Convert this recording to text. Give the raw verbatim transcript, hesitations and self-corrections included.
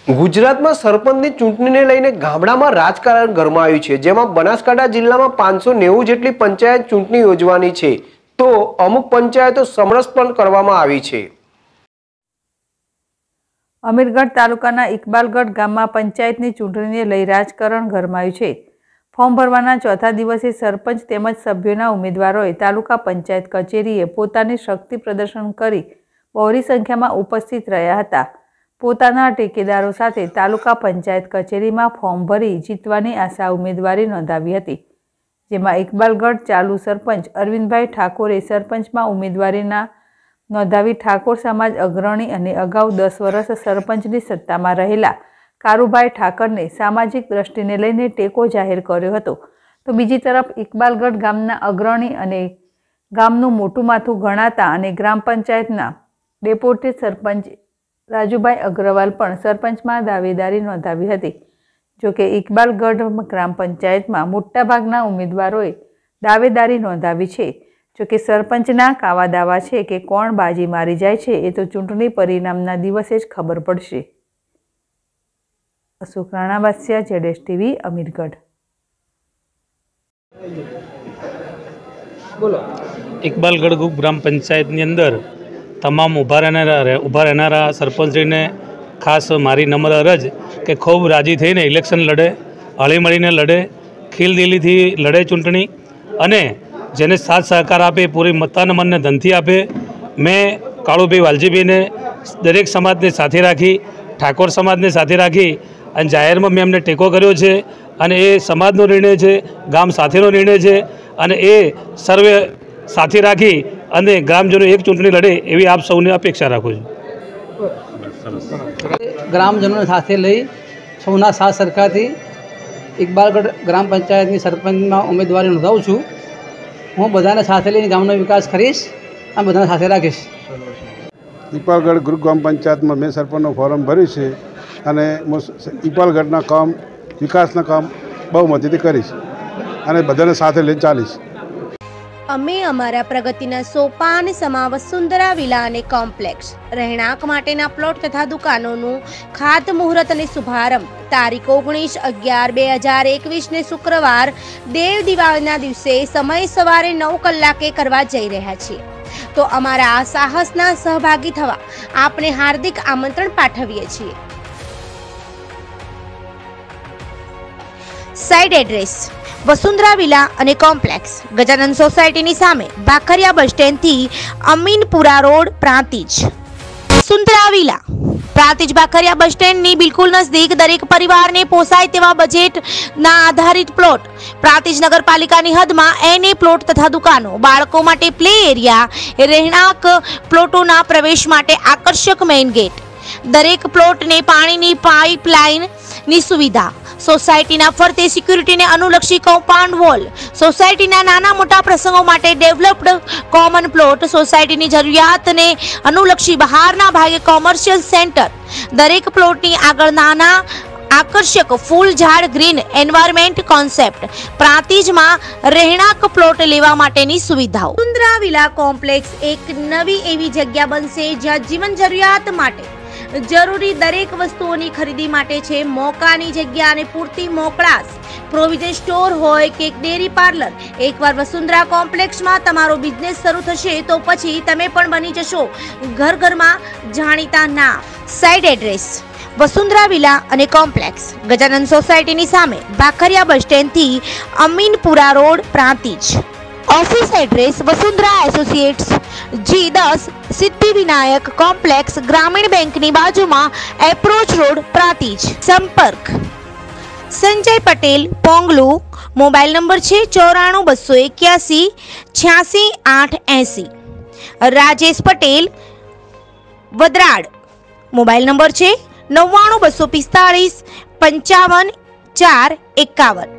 गुजरात में सरपंचनी चूंटणीने लईने गामडामां राजकारण गरमायुं छे, जेमां बनासकांठा जिल्लामां पांचसो नेवु जेटली पंचायत चूंटणी योजवानी छे, तो अमुक पंचायतो समरस पण करवामां आवी छे। अमीरगढ़ तालुकाना इकबालगढ़ गाममां पंचायतनी चूंटणीने लई राजकारण गरमायुं छे। फॉर्म भरवाना चौथा दिवसे सरपंच तेमज सभ्योना उमेदवारोए तालुका पंचायत कचेरीए पोतानी शक्ति प्रदर्शन करी बहोળી संख्यामां उपस्थित रह्या हता। पोताना टेकेदारो साथे तालुका पंचायत कचेरीमां फॉर्म भरी जीतवानी आशा उमेदवारी नोंधावी हती, जेमां इकबालगढ़ चालू सरपंच अरविंदभाई ठाकोरे सरपंचमां उमेदवारीना नोंधावी ठाकोर समाज अग्रणी अने अगाऊ दस वर्ष सरपंचनी सत्तामां रहेला कारुभाई ठाकरने सामाजिक दृष्टिने लईने टेको जाहेर कर्यो हतो। तो बीजी तरफ इकबालगढ़ गामना अग्रणी अने गामनुं मोटुं माथुं गणाता अने ग्राम पंचायतना डेप्यूटी सरपंच राजूभाई अग्रवाल पण सरपंचमां दावेदारी नोंधावी हती। जो कि इकबालगढ़ ग्राम पंचायतमां मोटा भागना उमेदवारोए दावेदारी नोंधावी छे। जो कि सरपंचना कावा दावा छे कि कोण बाजी मारी जाय छे ए तो चूंटणी परिणामना दिवसे ज खबर पड़शे। अशोक राणावासिया, जेडेस टीवी, अमीरगढ़। बोलो। इकबालगढ़ ग्राम पंचायतनी अंदर तमाम उभा रहनारा उभा रहनारा सरपंचश्रीने खास मारी नम्र अरज के खूब राजी थईने इलेक्शन लड़े, हळीमळीने लड़े, खीलदिलीथी लड़े चूंटणी अने जेने साथ सहकार आपे पूरी मतान मन ने धनथी आपे। मैं काळुभाई वालजीभाईने दरेक समाजने साथे राखी, ठाकोर समाजने साथे राखी अने जाहेरमां मैं एमने टेको कर्यो छे अने ए समाजनो निर्णय छे, गाम साथेनो निर्णय छे अने ए सर्वे साथे राखी अने ग्रामजनों एक चूंटणी लड़े एवी आप सौने अपेक्षा राखुं छुं। ग्रामजनों साथे लई सौना साथ सरकारथी इकबालगढ़ ग्राम पंचायतनी सरपंचमां उमेदवारी नोंधावुं छुं। हूँ बधाने साथे लईने गामनो विकास करीश अने बधाने साथे राखीश। इकबालगढ़ ग्राम पंचायत में मैं सरपंचनो फॉर्म भर्युं छे अने इकबालगढ़ना काम विकासना काम बहुमतीथी करीश अने बधाने साथे लईने चालीश। अमे अमारा प्रगतिना सोपान समा वसुंधरा विला अने कॉम्प्लेक्स રહેણાંક માટેના પ્લોટ તથા દુકાનોનું ખાત મુહૂર્ત અને શુભારંભ તારીખ ઓગણીસ અગિયાર બે હજાર એકવીસ ને શુક્રવાર દેવ દિવાળીના દિવસે સમય સવારે નવ કલાકે કરવા જઈ રહ્યા છીએ। તો અમારા આ સાહસના સહભાગી થવા આપને હાર્દિક આમંત્રણ પાઠવીએ છીએ। સાઇટ એડ્રેસ वसुंधरा विला अने कॉम्प्लेक्स गजानन सोसायटी सामे भाखरिया बस स्टेन्ड थी Aminpura road Prantij. Vasundhara villa Prantij Bhakhariya bus stand नी बिल्कुल नजदीक दरेक परिवार ने पोसाय तेवा बजेट ना आधारित प्लॉट प्रांतिज नगरपालिका नी हद में एने प्लॉट तथा दुकानों बाळको माटे प्ले एरिया રહેણાંક प्लॉटों प्रवेश माटे आकर्षक मेन गेट दरेक प्लॉट ने पानी नी पाइपलाइन नी सुविधा सोसायटी फरते सिक्योरिटी ने अनुलक्षी कम्पाउंड वॉल सोसायटी नाना मोटा प्रसंगों माटे डेवलप्ड कॉमन प्लॉट सोसायटी जरूरियात ने अनुलक्षी बहारना भागे कॉमर्शियल सेंटर दरेक प्लॉट नी आगळ नाना आकर्षक फूल झाड़ ग्रीन एनवायरमेंट कॉन्सेप्ट प्रांतिज में રહેણાંક प्लॉट लेवा माटेनी सुविधाओं। वसुंधरा विला कॉम्प्लेक्स एक नवी एवी जग्या बनशे ज्यां जीवन जरूरियात माटे जरूरी दरेक वस्तुओनी खरीदी माटे छे मोकानी जग्या अने पूरती मोकळास प्रोविजन स्टोर होय के डेरी पार्लर। एकवार वसुंधरा कॉम्प्लेक्स में तमारो बिजनेस शुरू थशे तो पछी तमे पण बनी जशो घर घर में जाणीता नाम। साइड एड्रेस वसुंधरा विला अने कॉम्प्लेक्स गजानन सोसायटी नी सामे भाखरिया बस स्टेन्ड थी Aminpura road Prantij. Office address Vasundhara associates G दस सिद्धि विनायक कॉम्प्लेक्स ग्रामीण बैंक नी बाजू में एप्रोच रोड प्रांतिज। संपर्क संजय पटेल पोंगलू मोबाइल नंबर छे चौराणु बसो इक्यासी छियासी आठ एसी। राजेश पटेल वदराड़ मोबाइल नंबर छे नव्वाणु बसो पिस्तालीस पंचावन चार एकावन।